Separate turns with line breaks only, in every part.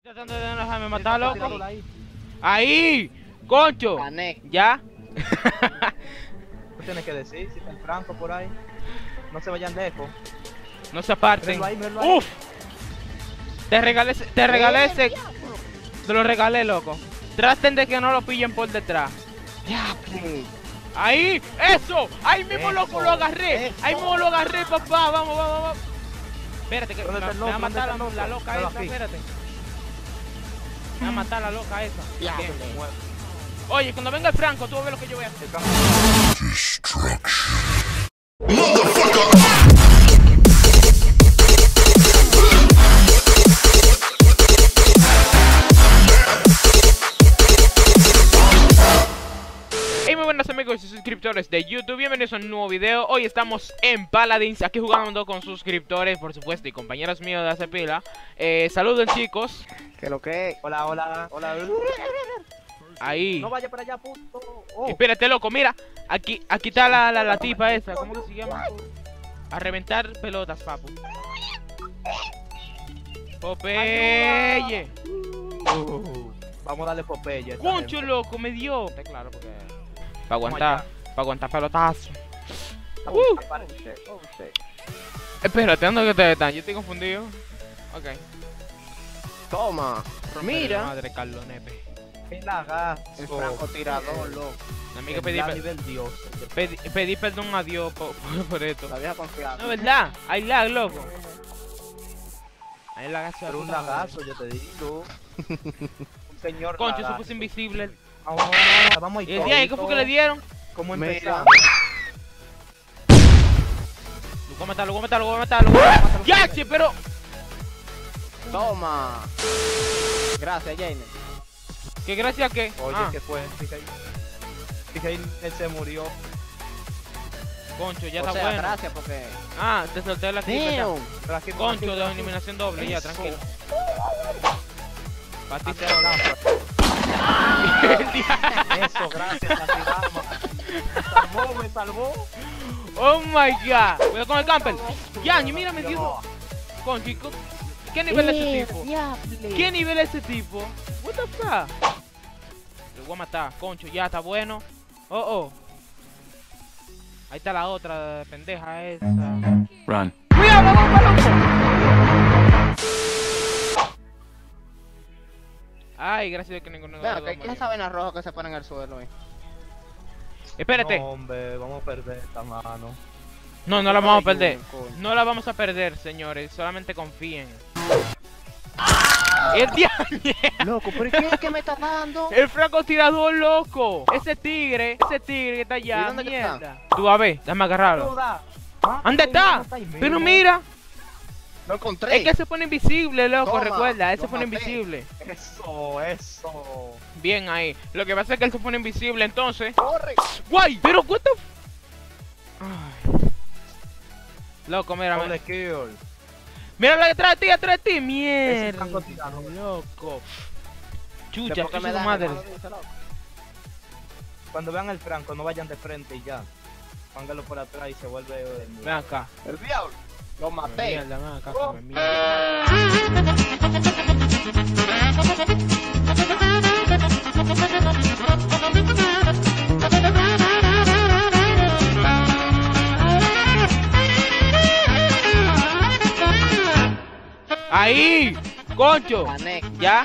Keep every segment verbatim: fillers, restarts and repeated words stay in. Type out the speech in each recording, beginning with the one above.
Tratando de no dejarme matar, loco. Ahí, concho.
Gané.
¿Ya?
Tú tienes que decir, si está el Franco por ahí. No se vayan lejos.
No se aparten.
Míralo ahí, míralo ahí.
Uf. Te regalé, ese- te regalé ese. Te lo regalé, loco. Traten de que no lo pillen por detrás.
Diable.
Ahí, eso. Ahí mismo, loco,
Eso,
lo agarré.
eso.
Ahí mismo lo agarré, papá. Vamos, vamos, vamos. Espérate, que me,
¿Dónde
me
está el
va a
loco?
matar la,
¿Dónde está
la
el loco?
loca
Míralo
esa,
aquí.
espérate. Me va a matar la loca esa.
Diable.
Bien. Oye, cuando venga el Franco, tú vas a ver lo que yo voy a hacer. Hey, muy buenas amigos y suscriptores de YouTube, bienvenidos a un nuevo video. Hoy estamos en Paladins, aquí jugando con suscriptores, por supuesto, y compañeros míos de hace pila. eh, Saluden, chicos.
¿Qué lo que?
Hola, hola, hola.
Ahí.
No vaya para allá, puto. Oh.
Espérate, loco, mira. Aquí, aquí está la, la, la tipa esa, ¿cómo que se llama? A reventar pelotas, papu. Popeye.
Uh, vamos a darle Popeye. a esta
Concho,
gente.
loco, me dio. Está claro, porque... Para
Vamos
aguantar,
allá.
para aguantar pelotazo.
Oh,
Uh.
apare- oh, shit.
Espérate, ¿dónde que ustedes están? Yo estoy confundido. Ok.
Toma. Mira.
Madre Carlos Nepe.
El lagazo.
El francotirador, loco.
A mí que
El
pedí,
Lali
pe-
del dios.
pedí, pedí perdón a Dios por, por, por esto.
La vieja confiable.
No, ¿verdad? Hay lag, loco. Hay lag hacia
Pero un
puta madre.
lagazo, yo te digo. Un señor
Concho, se
lagazo.
puso invisible.
Vamos, vamos, vamos a ir
¿Y el día qué fue que le dieron?
¿Cómo
Mira.
empezamos?
Lo voy a matar, lo voy a matar, lo voy a matar, lo voy a matar. ¡Ya, che, pero!
Toma. Gracias, Jaime.
¿Qué gracia que?
Oye,
Ah,
¿qué fue? Fíjate ahí. Fíjate ahí, él se murió.
concho, ya
O
está
sea,
bueno.
gracias porque...
Ah, te solté la tripa ya.
Damn.
Pero aquí-
Concho
aquí-
de eliminación doble, ya,
Eso.
tranquilo. Para ti
Aquí
se
está.
El día-
Eso, gracias, así vamos. Me salvó, me salvó.
Oh my god. Cuidado con el camper. Ya, ni mira, me dio. Concho, ¿y co- ¿qué nivel es ese tipo?
Diable.
¿Qué nivel es ese tipo? What the fuck? Lo voy a matar, concho, ya está bueno. Oh, oh. Ahí está la otra pendeja esa.
Run.
¡Cuidado, la bomba, loco! Ay, gracias a que ninguno de
Vean,
los
que
dos
¿qué es
murió.
esa vena roja que se pone en el suelo ahí?
Espérate.
No, hombre, vamos a perder esta mano.
No, no la vamos a perder.
Coño.
No la vamos a perder, señores. Solamente confíen. ¡El diablo!
Loco, ¿pero qué es que me está dando?
¡El francotirador, loco! Ese tigre, ese tigre que está
¿Y
allá,
dónde que
mierda. Tú a ver, déjame agarrarlo.
Duda.
¿Dónde está? Pero mira,
Lo encontré.
es que se pone invisible, loco,
Toma,
recuerda, él se
lo
pone
maté.
invisible.
Eso, eso.
Bien ahí. Lo que pasa es que él se pone invisible, entonces.
Corre.
¡Guay! Pero what the f- Ay. Loco, mira,
Doble
mira.
kill.
Mira la detrás de ti, detrás de ti.
Ese
Mierda.
francotirador.
Loco. Chucha,
Después que
chucha
me
su
dan,
madre.
hermano, dice, loco.
Cuando vean el Franco, no vayan de frente y ya. Póngalo por atrás y se vuelve. eh,
Ven acá.
El diablo. Lo maté.
Mierda, ven acá,
Oh.
come mierda. Ahí, concho.
Gané.
¿Ya?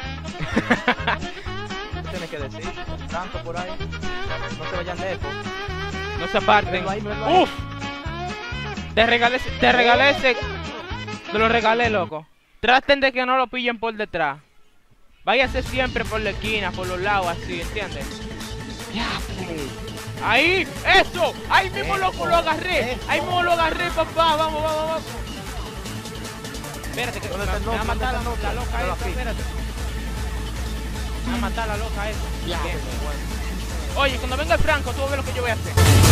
Tú tienes que decir, el Franco por ahí. No se vayan lejos.
No se aparten.
Míralo ahí, míralo ahí.
Uf. Te regalé, ese- te regalé ese. Te lo regalé, loco. Traten de que no lo pillen por detrás. Váyase siempre por la esquina, por los lados, así, ¿entiendes?
Diable.
Ahí, eso. Ahí mismo, loco, lo agarré.
Eso.
Ahí mismo lo agarré, papá. Vamos, vamos, vamos. Espérate, que me,
¿Dónde está el
me va a
loco?
matar la,
¿Dónde está
la
el loco?
loca
Míralo
esa,
aquí.
espérate. Me va a matar la loca esa.
Diable.
Bien. Oye, cuando venga el Franco, tú vas a ver lo que yo voy a hacer.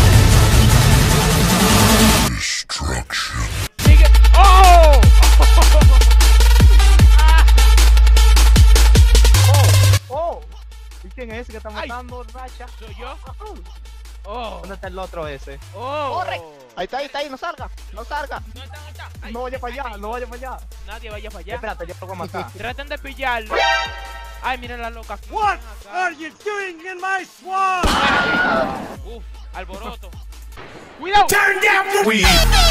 Sigue. ¡Oh!
Oh, ¿y quién es ese que está
Ay.
matando, Racha?
¿Soy yo? Oh.
¿Dónde está el otro ese?
Oh.
Corre. Ahí está, ahí está, ahí, no salga, no salga.
¿Dónde está? ¿Dónde está? Ay,
No vaya para allá, no vaya para allá.
nadie vaya para allá.
Espérate, yo lo voy a matar.
Traten de pillarlo. Ay, mira la loca.
What
Ven acá.
are you doing in my swamp?
Uf, alboroto. ¡Cuidado!
Turn down the weed.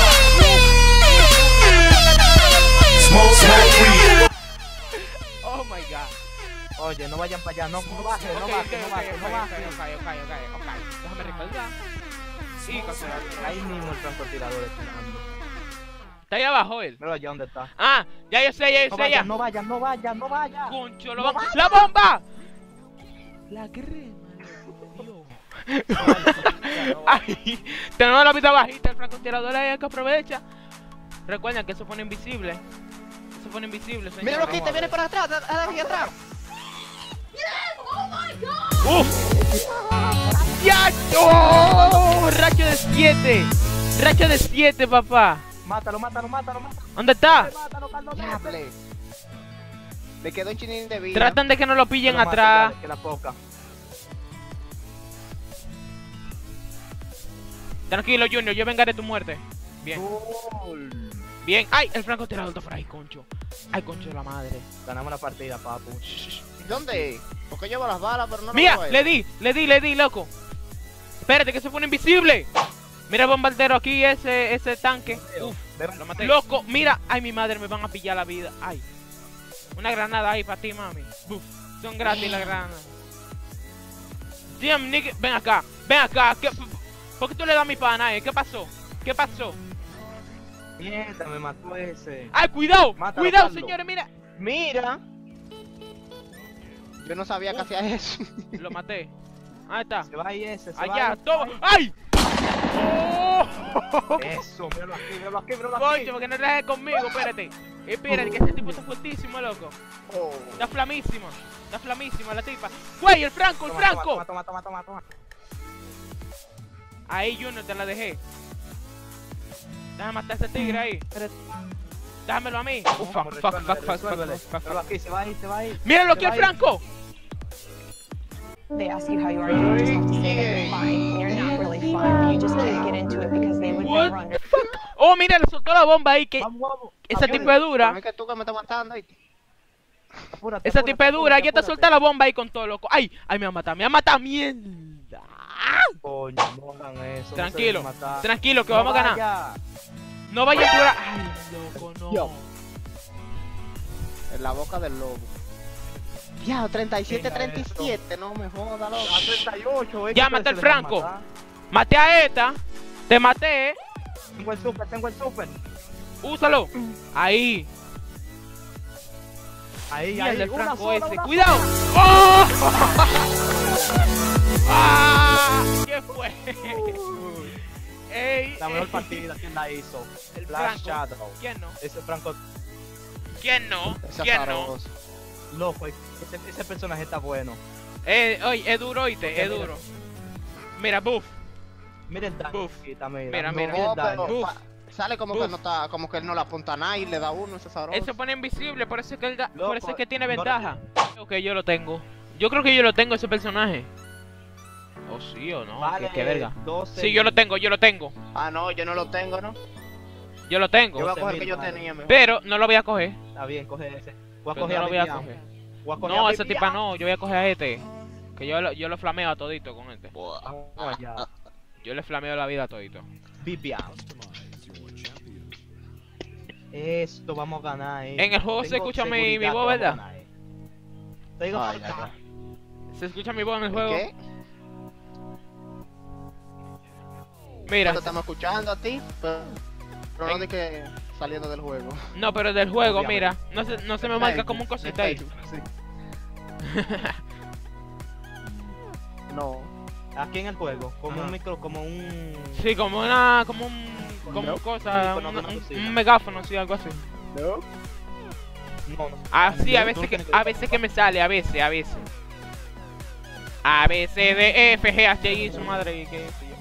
Smoke, smoke weed.
Oh my god.
Oye, no vayan para allá, no, no bajen, no
Ok,
bajen,
ok,
no bajen,
ok,
no
ok,
bajen.
ok, ok, ok, ok. Déjame recargar. Sí, capturar.
Ahí mismo el francotirador está tirando.
Está ahí abajo él.
Mira allá donde está.
Ah, ya yo sé, ya yo
No
sé, ya.
vayan, no vayan, no vayan, no vayan.
Concho, lo
No
va-
vaya.
¡La bomba! La crema, loco, Dios. Ay, tenemos la vida bajita, el francotirador ahí que aprovecha. Recuerden que eso pone invisible. Eso pone invisible, señor.
Mira lo que te viene para atrás, a la vía atrás.
¡Uf! ¡Ya! ¡Oh! ¡Racho de siete! ¡Racho de siete, papá!
Mátalo, mátalo, mátalo, mátalo.
¿Dónde está?
Mátalo, Carlos.
Diable. Le quedó un chinín de vida.
Tratan de que no lo pillen
Pero
atrás.
mátalo, que la poca.
Tranquilo, Junior, yo vengaré tu muerte. Bien,
Gol.
bien. ¡Ay! El francotirador está por ahí, concho. ¡Ay, concho de la madre!
Ganamos la partida, papu.
¿Dónde? Porque llevo las balas, pero no lo
¡Mira!
veo a él.
Le di, le di, le di, loco. Espérate, que se pone invisible. Mira el bombardero aquí, ese, ese tanque. Uf,
Lo maté.
loco, mira. Ay, mi madre, me van a pillar la vida. Ay. Una granada ahí para ti, mami. Uf, son gratis las granadas. Damn, nigga. Ven acá, ven acá. ¿Qué, ¿Por qué tú le das a mi pana, eh? ¿Qué pasó? ¿Qué pasó?
Mierda, me mató ese.
¡Ay, cuidado!
Mátalo,
¡Cuidado,
Carlos.
señores! Mira.
Mira.
Yo no sabía que hacía eso.
Lo maté. Ahí está.
Se va ahí ese, se va
Allá,
ahí.
toma. ¡Ay! ¡Oh!
Eso, míralo aquí, míralo aquí, míralo aquí.
Concho, porque no te dejes conmigo, espérate. Espérate, que ese tipo está fuertísimo, loco.
Oh.
Está flamísima. Está flamísima la tipa. ¡Güey, el Franco, el
Toma,
Franco!
Toma, toma, toma, toma, toma.
Ahí, Junior, te la dejé. Déjame matar a ese tigre ahí. Dámelo a mí. Uf, fuck,
Vamos,
fuck,
resuélvele,
fuck, fuck,
resuélvele.
fuck, fuck,
Míralo
fuck.
aquí, se va ahí, se va ahí.
¡Míralo
Se
aquí,
va
el
ahí.
Franco!
They ask you how you are, you just have to say that you're fine. You're not really fine. You just can't get into it because they would
What?
never under.
Oh, mira, le soltó la bomba ahí. Que
Vamos, vamos.
esa
Apúrate,
tipa es dura.
Es que tú que me estás matando, ¿viste?
apúrate,
Esa
apúrate,
tipa es dura.
apúrate,
Ya te
apúrate.
solta la bomba ahí con todo, loco. ¡Ay! ¡Ay, me va a matar! ¡Me va a matar! ¡Mierda!
Coño, no hagan eso. no se
Tranquilo,
dejen matar.
tranquilo, que
No
vamos a ganar.
vaya.
No vayan por ahí. ¡Ay, loco, no!
Yo. En la boca del lobo. Ya, treinta y siete,
Venga,
treinta y siete, no me jodas, loco.
A treinta y ocho, eh,
Ya,
que
maté al
se dejan
Franco.
matar.
Maté a esta. Te maté.
Tengo el super, tengo el super.
Úsalo. Ahí.
Ahí,
Mierda,
ahí.
el
Una
Franco
sola,
ese.
una
¡Cuidado! ¡Oh! ¡Ah! ¿Qué fue? Ey,
La mejor
ey.
partida, ¿quién la hizo?
El
Flash
Franco.
Shadow.
¿Quién no?
Ese Franco,
¿Quién no?
Ese
¿Quién no?
azaroso.
loco, ese, ese personaje está bueno.
Eh, oye, es duro, oíste, es
Mira.
duro. Mira, buff.
Mira el daño.
Buf.
Quita, mira,
Mira,
no,
mira.
el
No,
daño.
pero
Uf.
pa- sale como
Uf.
que no está, como que él no la apunta a nada y le da uno, ese azaroso.
Él se pone invisible, por eso es que él da-
Loco,
por eso es que tiene
no-
ventaja. Creo que yo lo tengo. Yo creo que yo lo tengo ese personaje. ¿O sí o no?
Vale,
¿Qué, qué verga?
doce.
Sí, yo lo tengo, yo lo tengo.
Ah, no, yo no lo tengo, ¿no?
Yo lo tengo.
Yo voy a
doce
coger el
mil,
que yo
vale.
tenía mejor.
Pero no lo voy a coger.
Está bien, coge ese. Voy a
Pero
coger
no
a
lo voy a
Vivian.
coger.
Voy a coger
No,
a
esa
Vivian.
tipa no, yo voy a coger a este. Que yo lo, yo lo flameo a todito con este.
Vamos allá.
Yo le flameo la vida a todito.
Vivian. Esto vamos a ganar, eh.
En el juego se
Tengo
escucha mi- mi
seguridad
voz,
que vamos a
¿verdad?
ganar, eh. Te digo,
Ah, ya, ya.
¿Se escucha mi voz en el
¿El
juego?
qué?
Mira,
No te estamos escuchando a ti, pero, pero no
En-
de que saliendo del juego.
no, pero del juego,
Obviamente.
mira. No se, no se me marca como un cosita ahí.
Sí. No.
aquí en el juego, como
Ajá.
un micro, como un...
Sí, como una, como un, como
No.
cosa,
Sí, con
una-
una
un,
cosita.
un megáfono, sí, algo así.
No.
No, no.
Ah, sí, a
No,
veces
no
que,
tiene
a veces que me sale, a veces, a veces. A, B, C, D, E, F, G, H, I, su madre, y que...